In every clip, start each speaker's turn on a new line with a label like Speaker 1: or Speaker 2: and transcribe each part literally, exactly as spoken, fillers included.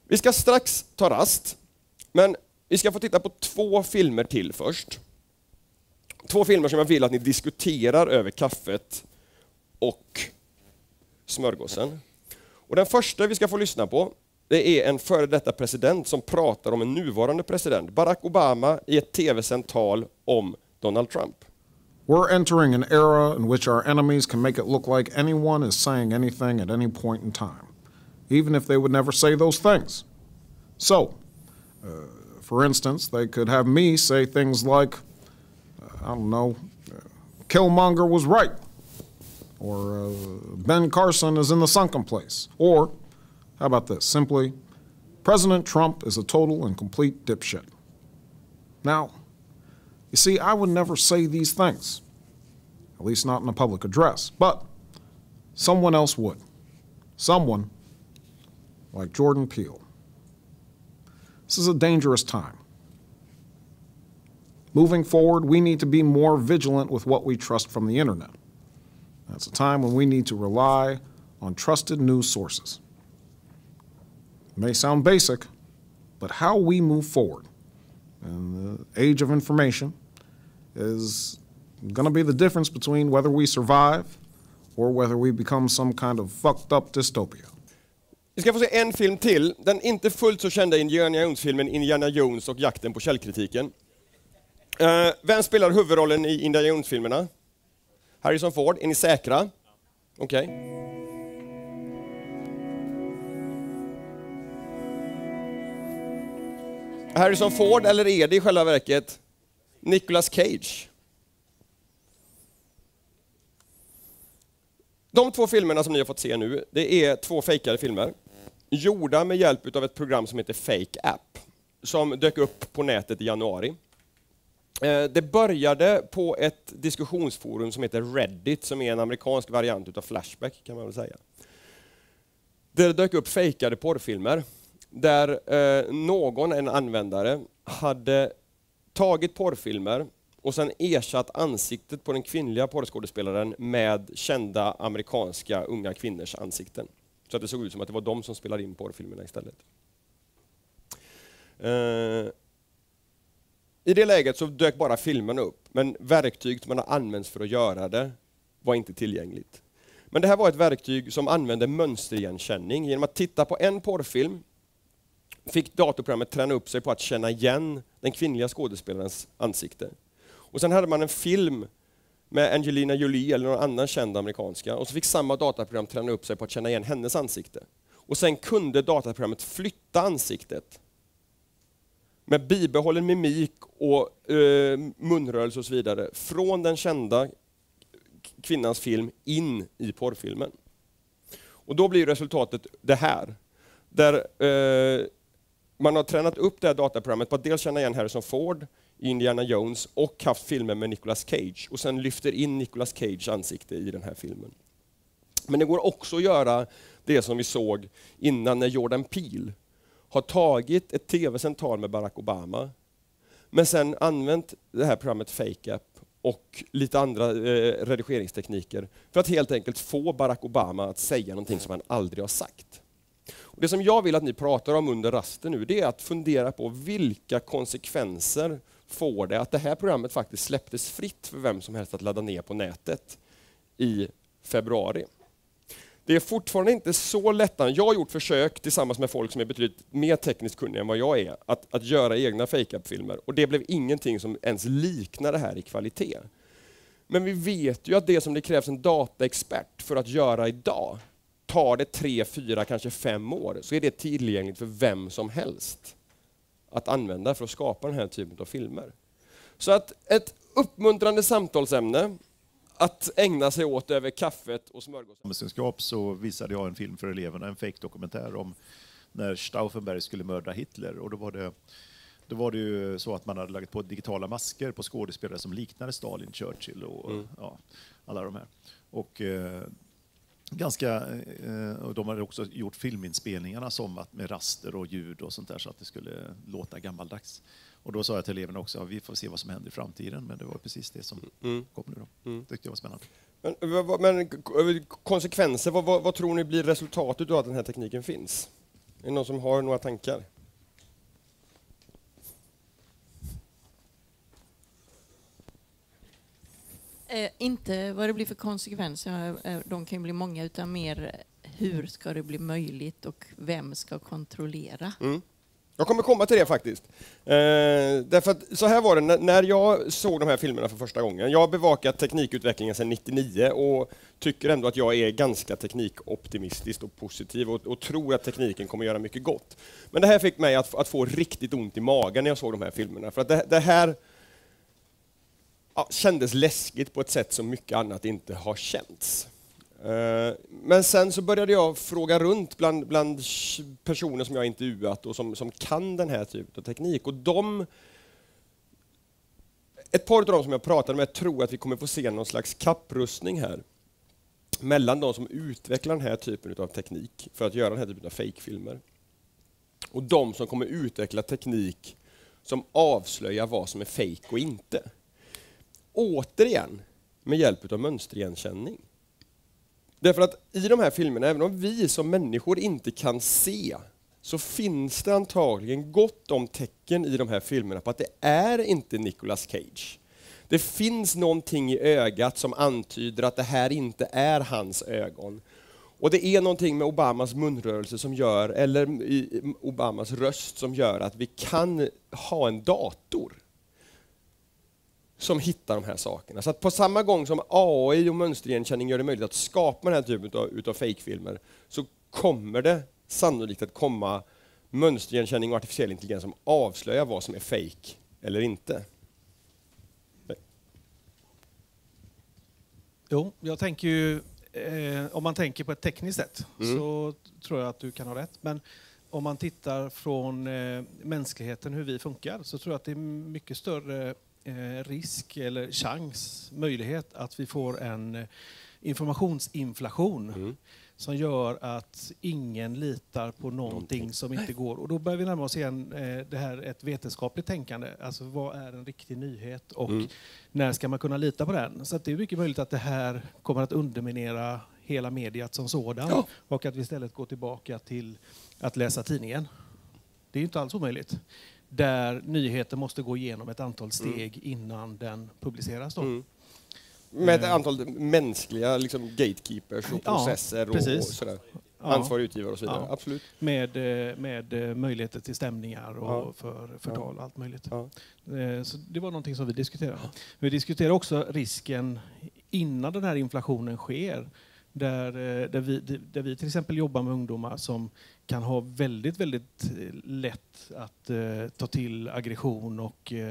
Speaker 1: Vi ska strax ta rast, men vi ska få titta på två filmer till först. Två filmer som jag vill att ni diskuterar över kaffet och smörgåsen. Och den första vi ska få lyssna på, det är en före detta president som pratar om en nuvarande president, Barack Obama, i ett tv-sänt tal om Donald Trump.
Speaker 2: We're entering an era in which our enemies can make it look like anyone is saying anything at any point in time, even if they would never say those things. So, uh, for instance, they could have me say things like, uh, I don't know, uh, Killmonger was right, or uh, Ben Carson is in the sunken place, or, how about this, simply, President Trump is a total and complete dipshit. Now, you see, I would never say these things, at least not in a public address, but someone else would. Someone like Jordan Peele. This is a dangerous time. Moving forward, we need to be more vigilant with what we trust from the internet. That's a time when we need to rely on trusted news sources. It may sound basic, but how we move forward in the age of information is going to be the difference between whether we survive or whether we become some kind of fucked up dystopia.
Speaker 1: Vi ska få se en film till, den inte fullt så kända Indiana Jones-filmen Indiana Jones och jakten på källkritiken. Uh, vem spelar huvudrollen i Indiana Jones-filmerna? Harrison Ford, är ni säkra? Okej. Okay. Harrison Ford, eller är det i själva verket Nicolas Cage? De två filmerna som ni har fått se nu, det är två fejkade filmer. Gjorda med hjälp av ett program som heter Fake App, som dök upp på nätet i januari. Det började på ett diskussionsforum som heter Reddit, som är en amerikansk variant utav Flashback, kan man väl säga. Det dök upp fejkade porrfilmer där eh, någon, en användare, hade tagit porrfilmer och sen ersatt ansiktet på den kvinnliga porrskådespelaren med kända amerikanska unga kvinnors ansikten. Så att det såg ut som att det var de som spelade in porrfilmerna istället. Eh, I det läget så dök bara filmerna upp, men verktyg som man har använts för att göra det var inte tillgängligt. Men det här var ett verktyg som använde mönsterigenkänning. Genom att titta på en porrfilm fick datorprogrammet träna upp sig på att känna igen den kvinnliga skådespelarens ansikte. Och sen hade man en film med Angelina Jolie eller någon annan känd amerikanska, och så fick samma dataprogram träna upp sig på att känna igen hennes ansikte. Och sen kunde dataprogrammet flytta ansiktet med bibehållen mimik och eh, munrörelse och så vidare från den kända kvinnans film in i porrfilmen. Och då blir resultatet det här, där eh, man har tränat upp det här dataprogrammet på att dels känna igen Harrison Ford i Indiana Jones och haft filmer med Nicolas Cage, och sen lyfter in Nicolas Cage ansikte i den här filmen. Men det går också att göra det som vi såg innan, när Jordan Peele har tagit ett tv-sänt tal med Barack Obama, men sen använt det här programmet Fake App och lite andra eh, redigeringstekniker för att helt enkelt få Barack Obama att säga någonting som han aldrig har sagt. Och det som jag vill att ni pratar om under rasten nu, det är att fundera på vilka konsekvenser får det att det här programmet faktiskt släpptes fritt för vem som helst att ladda ner på nätet i februari. Det är fortfarande inte så lätt. Jag har gjort försök tillsammans med folk som är betydligt mer tekniskt kunniga än vad jag är att, att göra egna fake-up-filmer, och det blev ingenting som ens liknar det här i kvalitet. Men vi vet ju att det som det krävs en dataexpert för att göra idag, tar det tre, fyra, kanske fem år, så är det tillgängligt för vem som helst att använda för att skapa den här typen av filmer. Så att ett uppmuntrande samtalsämne att ägna sig åt över kaffet och smörgåsen.
Speaker 3: Samhällskunskap så visade jag en film för eleverna, en fake-dokumentär om när Stauffenberg skulle mörda Hitler. Och då var det, då var det ju så att man hade lagt på digitala masker på skådespelare som liknade Stalin, Churchill och mm. ja, alla de här. Och eh, ganska, eh, och de hade också gjort filminspelningarna som att med raster och ljud och sånt där, så att det skulle låta gammaldags. Och då sa jag till eleverna också att vi får se vad som händer i framtiden, men det var precis det som mm. kom nu då. Mm. Tyckte jag var spännande.
Speaker 1: Men, men konsekvenser, vad, vad, vad tror ni blir resultatet av att den här tekniken finns? Är det någon som har några tankar?
Speaker 4: Eh, inte vad det blir för konsekvenser, eh, de kan ju bli många, utan mer hur ska det bli möjligt och vem ska kontrollera?
Speaker 1: Mm. Jag kommer komma till det faktiskt. Eh, därför att så här var det när, när jag såg de här filmerna för första gången. Jag har bevakat teknikutvecklingen sedan nittionio och tycker ändå att jag är ganska teknikoptimistisk och positiv och, och tror att tekniken kommer göra mycket gott. Men det här fick mig att, att få riktigt ont i magen när jag såg de här filmerna. För att det, det här ja, kändes läskigt på ett sätt som mycket annat inte har känts. Men sen så började jag fråga runt bland, bland personer som jag intervjuat och som, som kan den här typen av teknik. Och de, ett par av dem som jag pratade med tror att vi kommer få se någon slags kapprustning här mellan de som utvecklar den här typen av teknik för att göra den här typen av fake-filmer och de som kommer utveckla teknik som avslöjar vad som är fake och inte. Återigen med hjälp av mönsterigenkänning. Därför att i de här filmerna, även om vi som människor inte kan se, så finns det antagligen gott om tecken i de här filmerna på att det är inte Nicolas Cage. Det finns någonting i ögat som antyder att det här inte är hans ögon. Och det är någonting med Obamas munrörelse som gör, eller i Obamas röst som gör att vi kan ha en dator som hittar de här sakerna. Så att på samma gång som A I och mönsterigenkänning gör det möjligt att skapa den här typen av, utav fake-filmer, så kommer det sannolikt att komma mönsterigenkänning och artificiell intelligens som avslöjar vad som är fake eller inte. Nej.
Speaker 5: Jo, jag tänker ju, eh, om man tänker på ett tekniskt sätt mm. så tror jag att du kan ha rätt. Men om man tittar från eh, mänskligheten, hur vi funkar, så tror jag att det är mycket större risk eller chans, möjlighet att vi får en informationsinflation mm. som gör att ingen litar på någonting, någonting som inte går. Och då börjar vi närma oss igen det här ett vetenskapligt tänkande. Alltså vad är en riktig nyhet och mm. när ska man kunna lita på den? Så att det är mycket möjligt att det här kommer att underminera hela mediet som sådan ja. och att vi istället går tillbaka till att läsa tidningen. Det är ju inte alls omöjligt. Där nyheter måste gå igenom ett antal steg mm. innan den publiceras. Då. Mm.
Speaker 1: Med ett antal mänskliga liksom, gatekeepers och processer ja, och, och sådär. Ja. Ansvarig utgivare och så vidare. Ja. Absolut.
Speaker 5: Med, med möjligheter till stämningar och ja. för förtal och allt möjligt. Ja. Så det var någonting som vi diskuterade. Ja. Vi diskuterade också risken innan den här inflationen sker. Där, där, vi, där vi till exempel jobbar med ungdomar som kan ha väldigt, väldigt lätt att eh, ta till aggression och eh,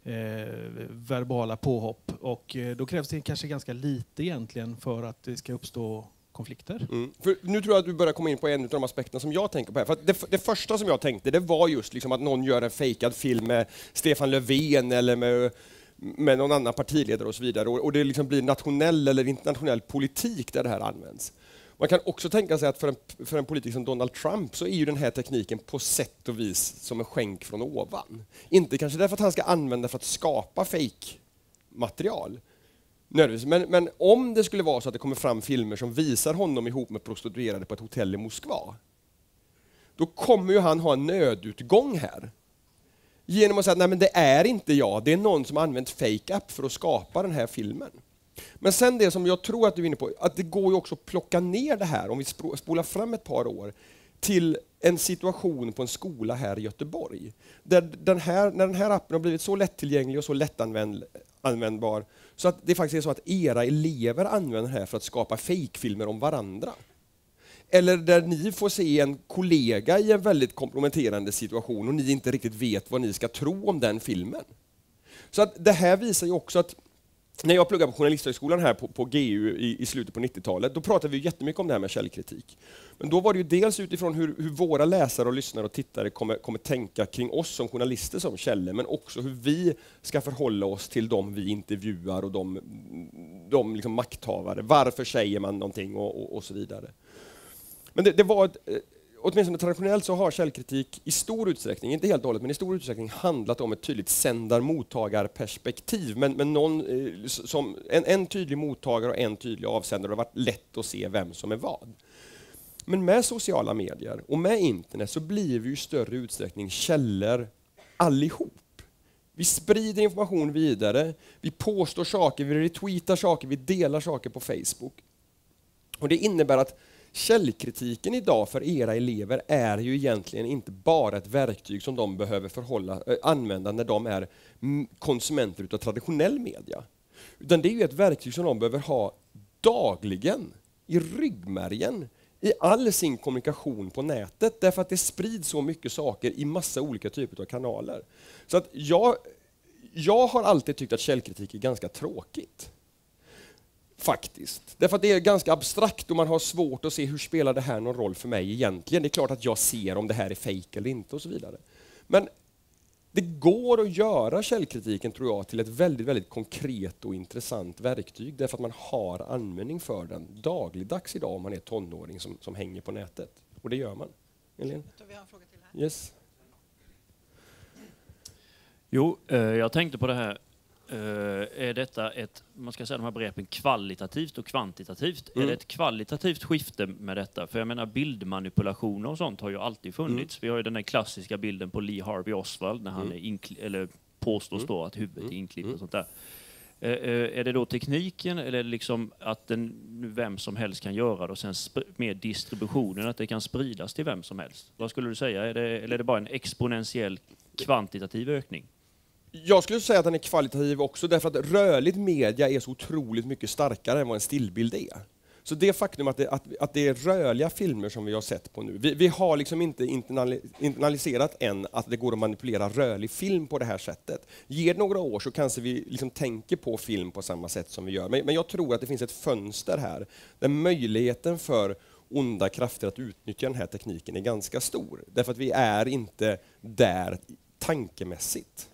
Speaker 5: verbala påhopp. Och eh, då krävs det kanske ganska lite egentligen för att det ska uppstå konflikter. Mm.
Speaker 1: För nu tror jag att du börjar komma in på en av de aspekterna som jag tänker på här. För det, det första som jag tänkte, det var just liksom att någon gör en fejkad film med Stefan Löfven eller med med någon annan partiledare och så vidare. Och, och det liksom blir nationell eller internationell politik där det här används. Man kan också tänka sig att för en, för en politiker som Donald Trump så är ju den här tekniken på sätt och vis som en skänk från ovan. Inte kanske därför att han ska använda för att skapa fake-material. Men, men om det skulle vara så att det kommer fram filmer som visar honom ihop med prostituerade på ett hotell i Moskva, då kommer ju han ha en nödutgång här. Genom att säga att nej, men det är inte jag, det är någon som har använt fake-app för att skapa den här filmen. Men sen det som jag tror att du är inne på, att det går ju också att plocka ner det här, om vi spolar fram ett par år, till en situation på en skola här i Göteborg. Där den här, när den här appen har blivit så lättillgänglig och så lättanvändbar, så att det faktiskt är så att era elever använder det här för att skapa fake-filmer om varandra. Eller där ni får se en kollega i en väldigt komprometterande situation och ni inte riktigt vet vad ni ska tro om den filmen. Så att det här visar ju också att när jag pluggade på Journalisthögskolan här på, på G U i, i slutet på nittiotalet, då pratade vi jättemycket om det här med källkritik. Men då var det ju dels utifrån hur, hur våra läsare och lyssnare och tittare kommer, kommer tänka kring oss som journalister som källor, men också hur vi ska förhålla oss till de vi intervjuar och de, de liksom makthavare. Varför säger man någonting och, och, och så vidare. Men det, det var ett, åtminstone traditionellt så har källkritik i stor utsträckning, inte helt dåligt, men i stor utsträckning handlat om ett tydligt sändar-mottagarperspektiv. Men, men någon, som, en, en tydlig mottagare och en tydlig avsändare, har varit lätt att se vem som är vad. Men med sociala medier och med internet så blir vi i större utsträckning källor allihop. Vi sprider information vidare, vi påstår saker, vi retweetar saker, vi delar saker på Facebook. Och det innebär att källkritiken idag för era elever är ju egentligen inte bara ett verktyg som de behöver förhålla, äh, använda när de är konsumenter av traditionell media. Utan det är ju ett verktyg som de behöver ha dagligen, i ryggmärgen, i all sin kommunikation på nätet. Därför att det sprids så mycket saker i massa olika typer av kanaler. Så att jag, jag har alltid tyckt att källkritik är ganska tråkigt. Faktiskt. Därför att det är ganska abstrakt och man har svårt att se hur spelar det här någon roll för mig egentligen. Det är klart att jag ser om det här är fejk eller inte och så vidare. Men det går att göra källkritiken, tror jag, till ett väldigt, väldigt konkret och intressant verktyg. Därför att man har användning för den dagligdags idag om man är tonåring som, som hänger på nätet. Och det gör man. Elin?
Speaker 6: Vi har en fråga till här.
Speaker 1: Yes.
Speaker 7: Jo, eh, jag tänkte på det här. Uh, är detta ett, man ska säga de här begreppen kvalitativt och kvantitativt? Mm. Är det ett kvalitativt skifte med detta? För jag menar bildmanipulationer och sånt har ju alltid funnits. Mm. Vi har ju den där klassiska bilden på Lee Harvey Oswald när han mm. är inkli- eller påstås då att huvudet mm. är inklippt och sånt där. Uh, uh, är det då tekniken eller är det liksom att den, vem som helst kan göra det och sen sp- med distributionen att det kan spridas till vem som helst? Vad skulle du säga? Är det, eller är det bara en exponentiell kvantitativ ökning?
Speaker 1: Jag skulle säga att den är kvalitativ också, därför att rörligt media är så otroligt mycket starkare än vad en stillbild är. Så det faktum att det, att, att det är rörliga filmer som vi har sett på nu, vi, vi har liksom inte internaliserat än att det går att manipulera rörlig film på det här sättet. Ger det några år så kanske vi liksom tänker på film på samma sätt som vi gör. Men, men jag tror att det finns ett fönster här, där möjligheten för onda krafter att utnyttja den här tekniken är ganska stor. Därför att vi är inte där tankemässigt.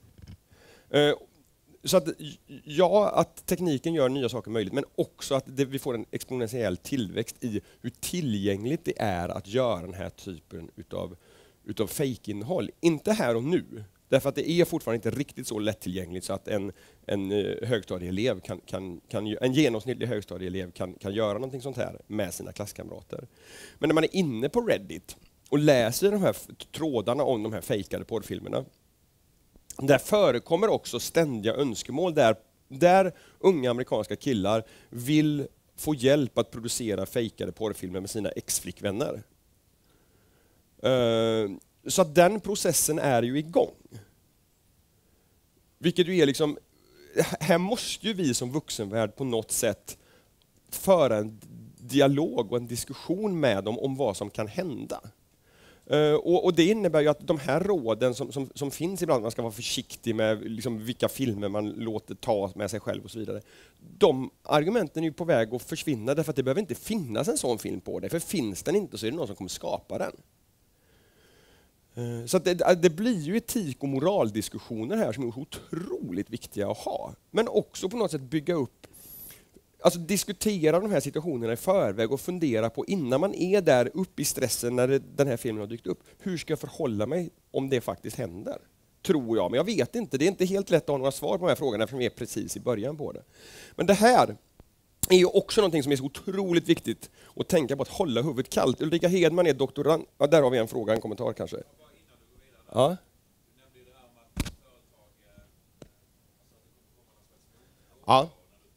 Speaker 1: Så att, ja, att tekniken gör nya saker möjligt, men också att det, vi får en exponentiell tillväxt i hur tillgängligt det är att göra den här typen utav, utav fake-innehåll. Inte här och nu, därför att det är fortfarande inte riktigt så lättillgängligt så att en, en högstadieelev kan, kan, kan, en genomsnittlig högstadieelev kan, kan göra någonting sånt här med sina klasskamrater. Men när man är inne på Reddit och läser de här trådarna om de här fejkade porrfilmerna, där förekommer också ständiga önskemål där, där unga amerikanska killar vill få hjälp att producera fejkade porrfilmer med sina ex-flickvänner. Uh, så att den processen är ju igång. Vilket ju är liksom, här måste ju vi som vuxenvärld på något sätt föra en dialog och en diskussion med dem om vad som kan hända. Uh, och, och det innebär ju att de här råden som, som, som finns ibland, man ska vara försiktig med liksom vilka filmer man låter ta med sig själv och så vidare. De argumenten är ju på väg att försvinna därför att det behöver inte finnas en sån film på det. För finns den inte så är det någon som kommer skapa den. Uh, så att det, det blir ju etik- och moraldiskussioner här som är otroligt viktiga att ha. Men också på något sätt bygga upp, alltså diskutera de här situationerna i förväg och fundera på innan man är där uppe i stressen när det, den här filmen har dykt upp. Hur ska jag förhålla mig om det faktiskt händer? Tror jag, men jag vet inte. Det är inte helt lätt att ha några svar på de här frågorna eftersom vi är precis i början på det. Men det här är ju också någonting som är så otroligt viktigt att tänka på, att hålla huvudet kallt. Ulrika Hedman är doktorand. Ja, där har vi en fråga, en kommentar kanske. Ja. Ja.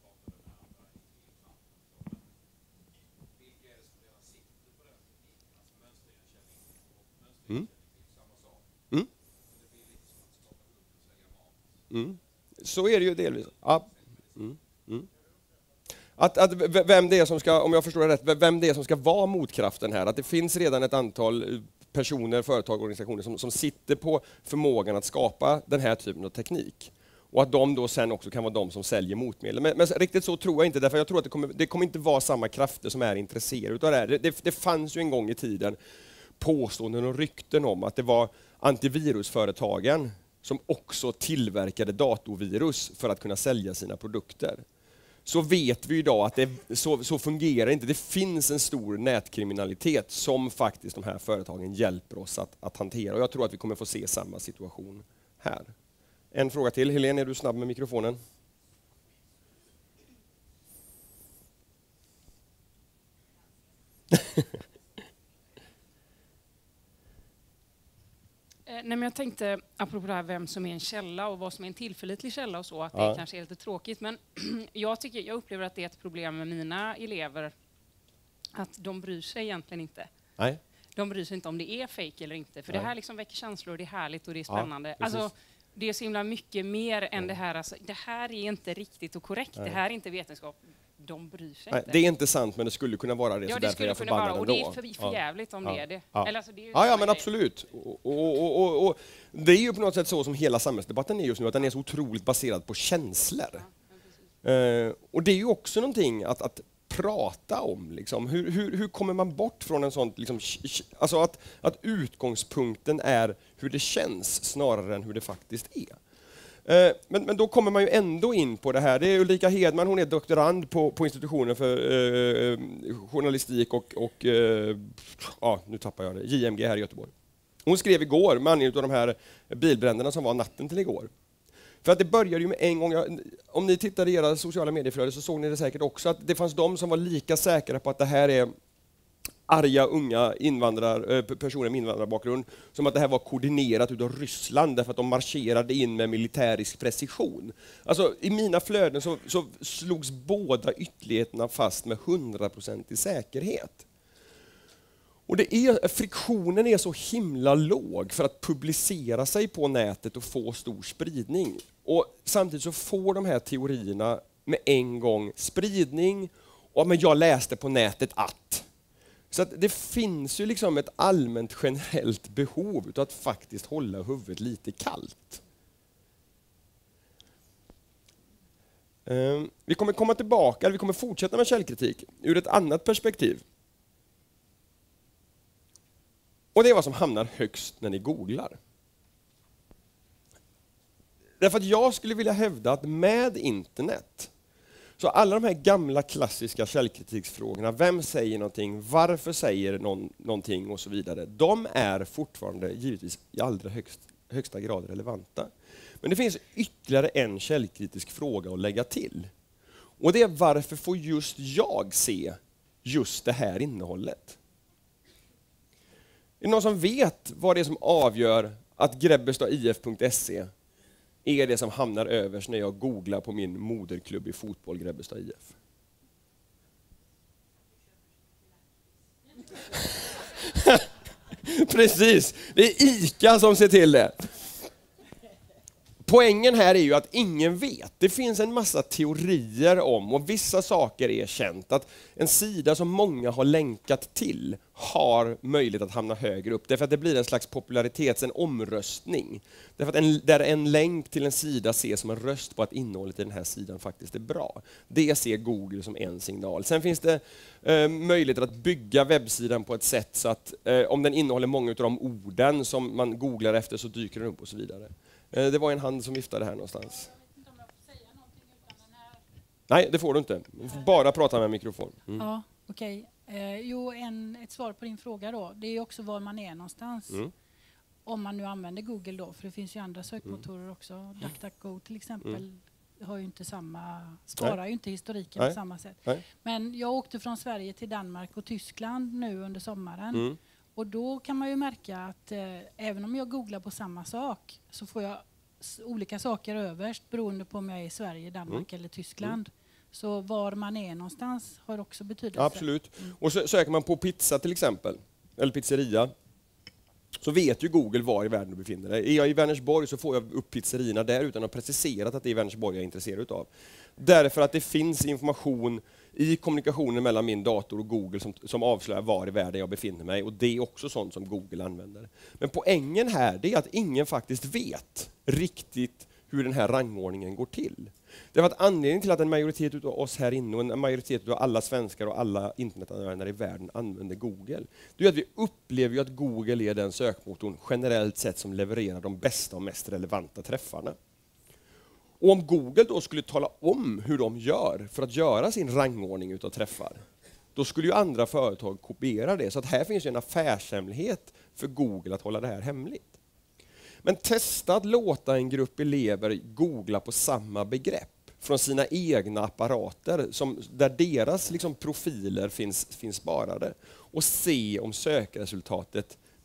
Speaker 1: Mm. Mm. Mm. Så är det ju delvis. Ja. Mm. Mm. Att, att vem det är som ska, om jag förstår det rätt, vem det är som ska vara motkraften här. Att det finns redan ett antal personer, företag och organisationer som, som sitter på förmågan att skapa den här typen av teknik. Och att de då sen också kan vara de som säljer motmedel. Men, men riktigt så tror jag inte, därför jag tror att det kommer, det kommer inte vara samma krafter som är intresserade av det här. Det, det, det fanns ju en gång i tiden påståenden och rykten om att det var antivirusföretagen som också tillverkade datorvirus för att kunna sälja sina produkter. Så vet vi idag att det, så, så fungerar det inte. Det finns en stor nätkriminalitet som faktiskt de här företagen hjälper oss att, att hantera. Och jag tror att vi kommer få se samma situation här. En fråga till. Helene, är du snabb med mikrofonen?
Speaker 6: nej, men jag tänkte, apropå det här, vem som är en källa och vad som är en tillförlitlig källa och så, att
Speaker 1: Ja.
Speaker 6: det kanske är lite tråkigt. Men jag, tycker, jag upplever att det är ett problem med mina elever, att de bryr sig egentligen inte.
Speaker 1: Nej.
Speaker 6: De bryr sig inte om det är fake eller inte. För
Speaker 1: Nej.
Speaker 6: det här liksom väcker känslor, det är härligt och det är
Speaker 1: Ja,
Speaker 6: spännande.
Speaker 1: precis.
Speaker 6: Alltså, det är så himla mycket mer än det här. Alltså, det här är inte riktigt och korrekt.
Speaker 1: Nej.
Speaker 6: Det här är inte vetenskap. De bryr sig
Speaker 1: Nej,
Speaker 6: inte.
Speaker 1: det är inte sant, men det skulle kunna vara det.
Speaker 6: Ja,
Speaker 1: så
Speaker 6: det
Speaker 1: därför är
Speaker 6: skulle
Speaker 1: jag
Speaker 6: kunna vara.
Speaker 1: förbannad
Speaker 6: Och det är
Speaker 1: ändå.
Speaker 6: för, för
Speaker 1: Ja.
Speaker 6: jävligt om
Speaker 1: Ja.
Speaker 6: det är det.
Speaker 1: Ja.
Speaker 6: Eller, alltså, det är ju
Speaker 1: Ja, ja,
Speaker 6: samma
Speaker 1: men
Speaker 6: grej.
Speaker 1: absolut. Och, och, och, och, det är ju på något sätt så som hela samhällsdebatten är just nu, att den är så otroligt baserad på känslor. Eh, och det är ju också någonting att, att prata om. Liksom. Hur, hur, hur kommer man bort från en sån... Liksom, alltså att, att utgångspunkten är hur det känns snarare än hur det faktiskt är. Eh, men, men då kommer man ju ändå in på det här. Det är Ulrika Hedman, hon är doktorand på, på institutionen för eh, journalistik och, och eh, ja, nu tappar jag det, J M G här i Göteborg. Hon skrev igår med anledning av de här bilbränderna som var natten till igår. För att det började ju med en gång, jag, om ni tittade i era sociala medieflöden så såg ni det säkert också, att det fanns de som var lika säkra på att det här är arga unga invandrar, personer med invandrarbakgrund, som att det här var koordinerat utav Ryssland därför att de marscherade in med militärisk precision. Alltså i mina flöden så, så slogs båda ytterligheterna fast med hundraprocentig säkerhet. Och det är, friktionen är så himla låg för att publicera sig på nätet och få stor spridning. Och samtidigt så får de här teorierna med en gång spridning, och men jag läste på nätet att. Så att det finns ju liksom ett allmänt generellt behov av att faktiskt hålla huvudet lite kallt. Um, vi kommer komma tillbaka, eller vi kommer fortsätta med källkritik ur ett annat perspektiv. Och det är vad som hamnar högst när ni googlar. Därför att jag skulle vilja hävda att med internet, så alla de här gamla klassiska källkritiksfrågorna, vem säger någonting, varför säger någon någonting och så vidare, de är fortfarande givetvis i allra högst, högsta grad relevanta. Men det finns ytterligare en källkritisk fråga att lägga till. Och det är varför får just jag se just det här innehållet? Är det någon som vet vad det är som avgör att grebbestad I F punkt se är det som hamnar överst när jag googlar på min moderklubb i fotboll, Grebbestad I F? Precis, det är ICA som ser till det. Poängen här är ju att ingen vet. Det finns en massa teorier om, och vissa saker är känt, att en sida som många har länkat till har möjlighet att hamna högre upp. Därför att det blir en slags popularitets, en omröstning. Därför att en, där en länk till en sida ses som en röst på att innehållet i den här sidan faktiskt är bra. Det ser Google som en signal. Sen finns det eh, möjligheter att bygga webbsidan på ett sätt så att eh, om den innehåller många av de orden som man googlar efter så dyker den upp och så vidare. Det var en hand som viftade här någonstans. Nej, det får du inte. Du får bara prata med mikrofon. Mm.
Speaker 8: Ja, okej. Okay. Eh, jo, en, ett svar på din fråga då. Det är också var man är någonstans. Mm. Om man nu använder Google då, för det finns ju andra sökmotorer mm. också. DuckDuckGo till exempel mm. har ju inte samma, sparar Nej. ju inte historiken Nej. på samma sätt. Nej. Men jag åkte från Sverige till Danmark och Tyskland nu under sommaren. Mm. Och då kan man ju märka att eh, även om jag googlar på samma sak så får jag s- olika saker överst beroende på om jag är i Sverige, Danmark mm. eller Tyskland. Mm. Så var man är någonstans har också betydelse.
Speaker 1: Absolut. Mm. Och så söker man på pizza till exempel, eller pizzeria, så vet ju Google var i världen du befinner dig. Är jag i Vänersborg så får jag upp pizzerierna där utan att precisera att det är Vänersborg jag är intresserad av. Därför att det finns information i kommunikationen mellan min dator och Google som, som avslöjar var i världen jag befinner mig, och det är också sånt som Google använder. Men poängen här det är att ingen faktiskt vet riktigt hur den här rangordningen går till. Det var att anledningen till att en majoritet av oss här inne och en majoritet av alla svenskar och alla internetanvändare i världen använder Google, det är att vi upplever ju att Google är den sökmotorn generellt sett som levererar de bästa och mest relevanta träffarna. Och om Google då skulle tala om hur de gör för att göra sin rangordning utav träffar, då skulle ju andra företag kopiera det. Så att här finns ju en affärshemlighet för Google att hålla det här hemligt. Men testa att låta en grupp elever googla på samma begrepp från sina egna apparater som, där deras liksom, profiler finns, finns sparade, och se om sökresultatet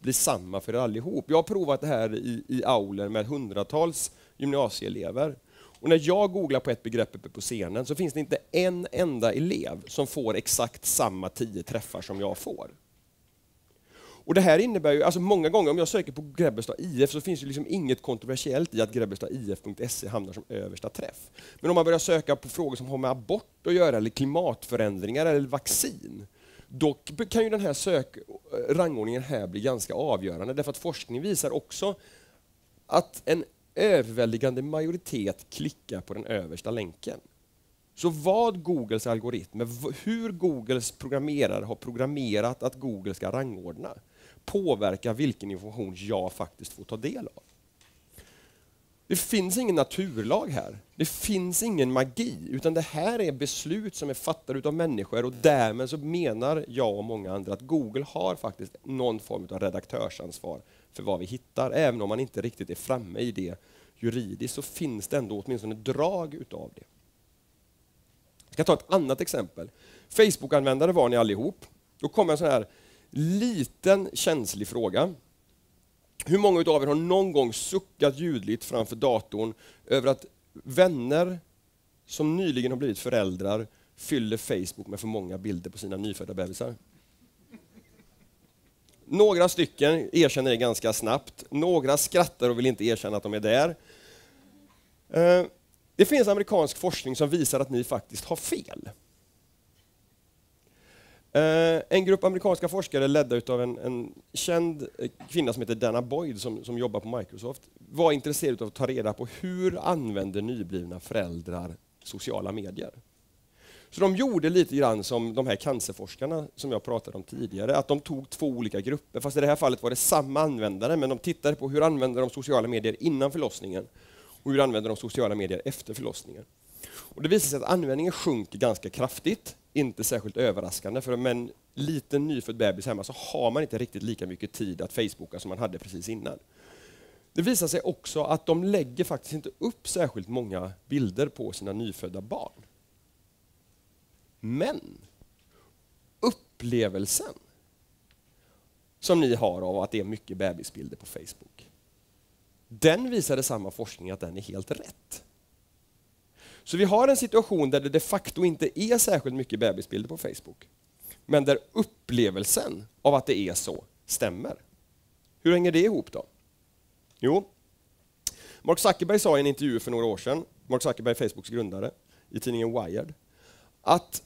Speaker 1: blir samma för er allihop. Jag har provat det här i, i auler med hundratals gymnasieelever. Och när jag googlar på ett begrepp uppe på scenen så finns det inte en enda elev som får exakt samma tio träffar som jag får. Och det här innebär ju, alltså många gånger om jag söker på Grebbestad I F så finns det liksom inget kontroversiellt i att grebbestad i f punkt se hamnar som översta träff. Men om man börjar söka på frågor som har med abort att göra, eller klimatförändringar eller vaccin, då kan ju den här sök, rangordningen här bli ganska avgörande. Därför att forskning visar också att en överväldigande majoritet klickar på den översta länken. Så vad Googles algoritmer, hur Googles programmerare har programmerat att Google ska rangordna, påverkar vilken information jag faktiskt får ta del av. Det finns ingen naturlag här. Det finns ingen magi, utan det här är beslut som är fattade av människor, och därmed så menar jag och många andra att Google har faktiskt någon form av redaktörsansvar för vad vi hittar. Även om man inte riktigt är framme i det juridiskt så finns det ändå åtminstone drag utav det. Jag ska ta ett annat exempel. Facebook-användare var ni allihop. Då kommer en sån här liten känslig fråga. Hur många av er har någon gång suckat ljudligt framför datorn över att vänner som nyligen har blivit föräldrar fyller Facebook med för många bilder på sina nyfödda bebisar? Några stycken erkänner det ganska snabbt. Några skrattar och vill inte erkänna att de är där. Det finns amerikansk forskning som visar att ni faktiskt har fel. En grupp amerikanska forskare ledda av en, en känd kvinna som heter Dana Boyd som, som jobbar på Microsoft var intresserad av att ta reda på hur använder nyblivna föräldrar sociala medier. Så de gjorde lite grann som de här cancerforskarna som jag pratade om tidigare, att de tog två olika grupper, fast i det här fallet var det samma användare, men de tittade på hur använder de sociala medier innan förlossningen och hur använder de sociala medier efter förlossningen. Och det visade sig att användningen sjunker ganska kraftigt, inte särskilt överraskande, för med en liten nyfödd bebis hemma så har man inte riktigt lika mycket tid att Facebooka som man hade precis innan. Det visar sig också att de lägger faktiskt inte upp särskilt många bilder på sina nyfödda barn. Men upplevelsen som ni har av att det är mycket bebisbilder på Facebook, den visade samma forskning att den är helt rätt. Så vi har en situation där det de facto inte är särskilt mycket bebisbilder på Facebook, men där upplevelsen av att det är så stämmer. Hur hänger det ihop då? Jo, Mark Zuckerberg sa i en intervju för några år sedan, Mark Zuckerberg, Facebooks grundare, i tidningen Wired, att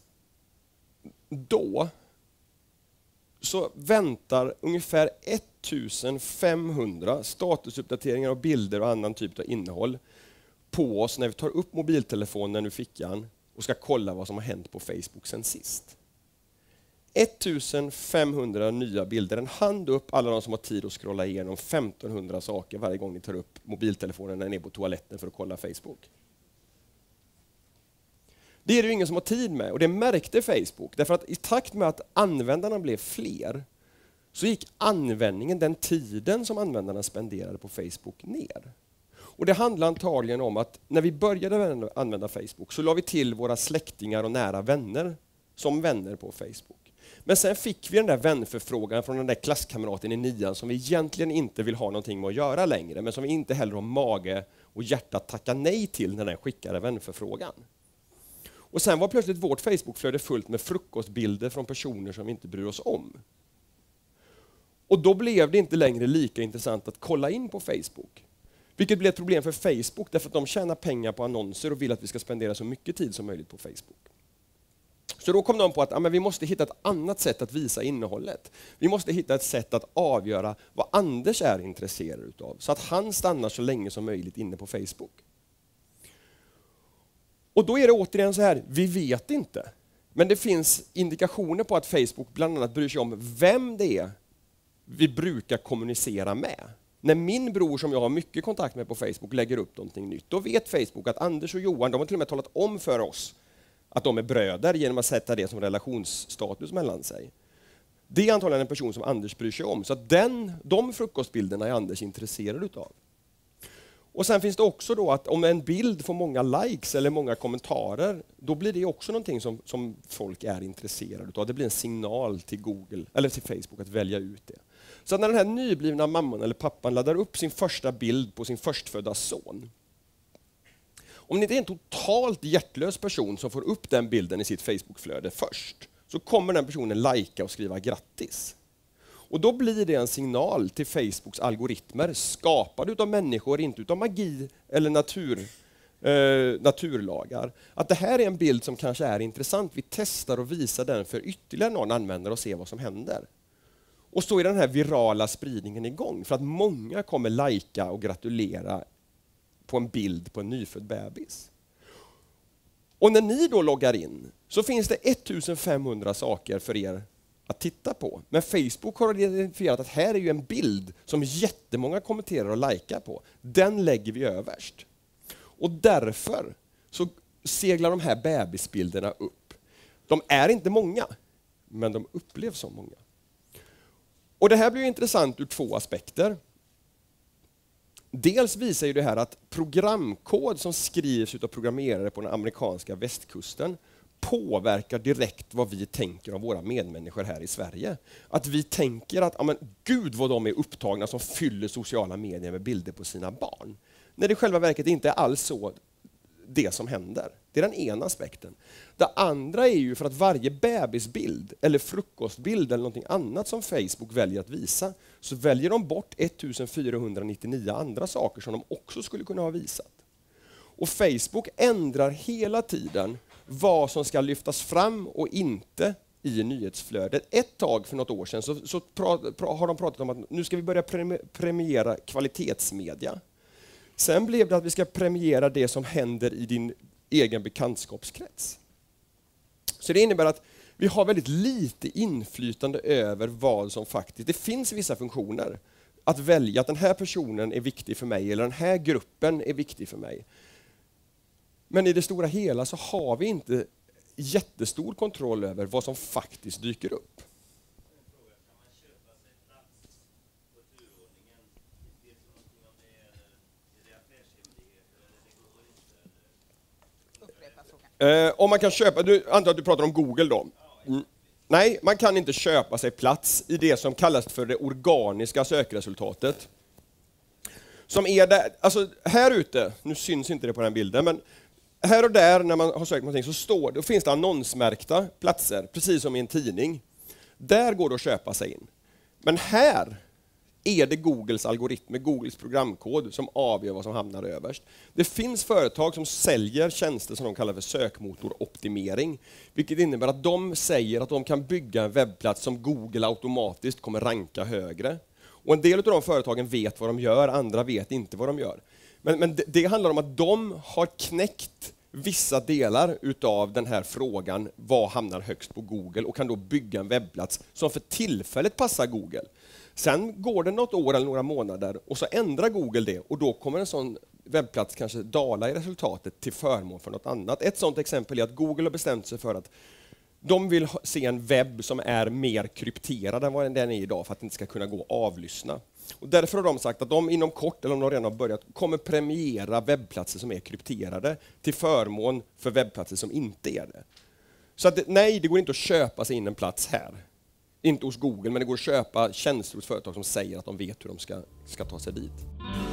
Speaker 1: då så väntar ungefär femtonhundra statusuppdateringar av bilder och annan typ av innehåll på oss när vi tar upp mobiltelefonen ur fickan och ska kolla vad som har hänt på Facebook sen sist. femtonhundra nya bilder, en hand upp alla de som har tid att scrolla igenom femtonhundra saker varje gång ni tar upp mobiltelefonen när ni är på toaletten för att kolla Facebook. Det är det ju ingen som har tid med, och det märkte Facebook, därför att i takt med att användarna blev fler så gick användningen, den tiden som användarna spenderade på Facebook, ner. Och det handlar antagligen om att när vi började använda Facebook så la vi till våra släktingar och nära vänner som vänner på Facebook. Men sen fick vi den där vänförfrågan från den där klasskamraten i nian som vi egentligen inte vill ha någonting med att göra längre, men som vi inte heller har mage och hjärta att tacka nej till när den skickade vänförfrågan. Och sen var plötsligt vårt Facebookflöde fullt med frukostbilder från personer som vi inte bryr oss om. Och då blev det inte längre lika intressant att kolla in på Facebook. Vilket blev ett problem för Facebook, därför att de tjänar pengar på annonser och vill att vi ska spendera så mycket tid som möjligt på Facebook. Så då kom de på att ja, men vi måste hitta ett annat sätt att visa innehållet. Vi måste hitta ett sätt att avgöra vad Anders är intresserad utav, så att han stannar så länge som möjligt inne på Facebook. Och då är det återigen så här, vi vet inte. Men det finns indikationer på att Facebook bland annat bryr sig om vem det är vi brukar kommunicera med. När min bror som jag har mycket kontakt med på Facebook lägger upp någonting nytt, då vet Facebook att Anders och Johan, de har till och med talat om för oss att de är bröder genom att sätta det som relationsstatus mellan sig. Det är antagligen en person som Anders bryr sig om, så att den, de frukostbilderna är Anders intresserad utav. Och sen finns det också då att om en bild får många likes eller många kommentarer, då blir det också någonting som, som folk är intresserade utav. Det blir en signal till Google eller till Facebook att välja ut det. Så att när den här nyblivna mamman eller pappan laddar upp sin första bild på sin förstfödda son, om det inte är en totalt hjärtlös person som får upp den bilden i sitt Facebookflöde först, så kommer den personen lajka och skriva grattis. Och då blir det en signal till Facebooks algoritmer, skapad av människor, inte utav magi eller natur, eh, naturlagar, att det här är en bild som kanske är intressant. Vi testar och visar den för ytterligare någon användare och ser vad som händer. Och så är den här virala spridningen igång, för att många kommer lajka och gratulera på en bild på en nyfödd bebis. Och när ni då loggar in så finns det ettusenfemhundra saker för er att titta på. Men Facebook har identifierat att här är ju en bild som jättemånga kommenterar och lajkar på. Den lägger vi överst. Och därför så seglar de här bebisbilderna upp. De är inte många, men de upplevs som många. Och det här blir intressant ur två aspekter. Dels visar ju det här att programkod som skrivs av programmerare på den amerikanska västkusten påverkar direkt vad vi tänker om våra medmänniskor här i Sverige. Att vi tänker att, ja men gud vad de är upptagna som fyller sociala medier med bilder på sina barn. När det i själva verket inte är alls så det som händer. Det är den ena aspekten. Det andra är ju för att varje bebisbild eller frukostbild eller någonting annat som Facebook väljer att visa, så väljer de bort ettusenfyrahundranittionio andra saker som de också skulle kunna ha visat. Och Facebook ändrar hela tiden vad som ska lyftas fram och inte i nyhetsflödet. Ett tag för något år sedan så, så pra, pra, har de pratat om att nu ska vi börja premiera kvalitetsmedia. Sen blev det att vi ska premiera det som händer i din egen bekantskapskrets. Så det innebär att vi har väldigt lite inflytande över vad som faktiskt... Det finns vissa funktioner att välja att den här personen är viktig för mig eller den här gruppen är viktig för mig. Men i det stora hela så har vi inte jättestor kontroll över vad som faktiskt dyker upp. Eh, om man kan köpa, du antar att du pratar om Google då. Mm. Nej, man kan inte köpa sig plats i det som kallas för det organiska sökresultatet. Som är där, alltså här ute, nu syns inte det på den bilden, men här och där när man har sökt någonting så står det, och finns det annonsmärkta platser, precis som i en tidning. Där går det att köpa sig in. Men här är det Googles algoritmer, Googles programkod som avgör vad som hamnar överst. Det finns företag som säljer tjänster som de kallar för sökmotoroptimering, vilket innebär att de säger att de kan bygga en webbplats som Google automatiskt kommer ranka högre. Och en del av de företagen vet vad de gör, andra vet inte vad de gör. Men, men det, det handlar om att de har knäckt vissa delar utav den här frågan, vad hamnar högst på Google, och kan då bygga en webbplats som för tillfället passar Google. Sen går det något år eller några månader och så ändrar Google det, och då kommer en sån webbplats kanske dala i resultatet till förmån för något annat. Ett sådant exempel är att Google har bestämt sig för att de vill se en webb som är mer krypterad än vad den är idag för att det inte ska kunna gå att avlyssna. Och därför har de sagt att de inom kort, eller om de redan har börjat, kommer premiera webbplatser som är krypterade till förmån för webbplatser som inte är det. Så att, nej, det går inte att köpa sig in en plats här. Inte hos Google, men det går att köpa tjänster hos företag som säger att de vet hur de ska, ska ta sig dit.